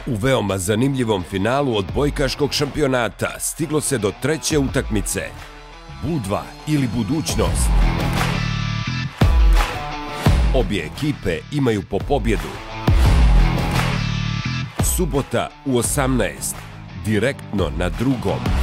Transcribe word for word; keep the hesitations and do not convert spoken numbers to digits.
U veoma zanimljivom finalu odbojkaškog šampionata stiglo se do treće utakmice. Budva ili budućnost. Obje ekipe imaju po pobjedu. Subota u osamnaest, direktno na Drugom.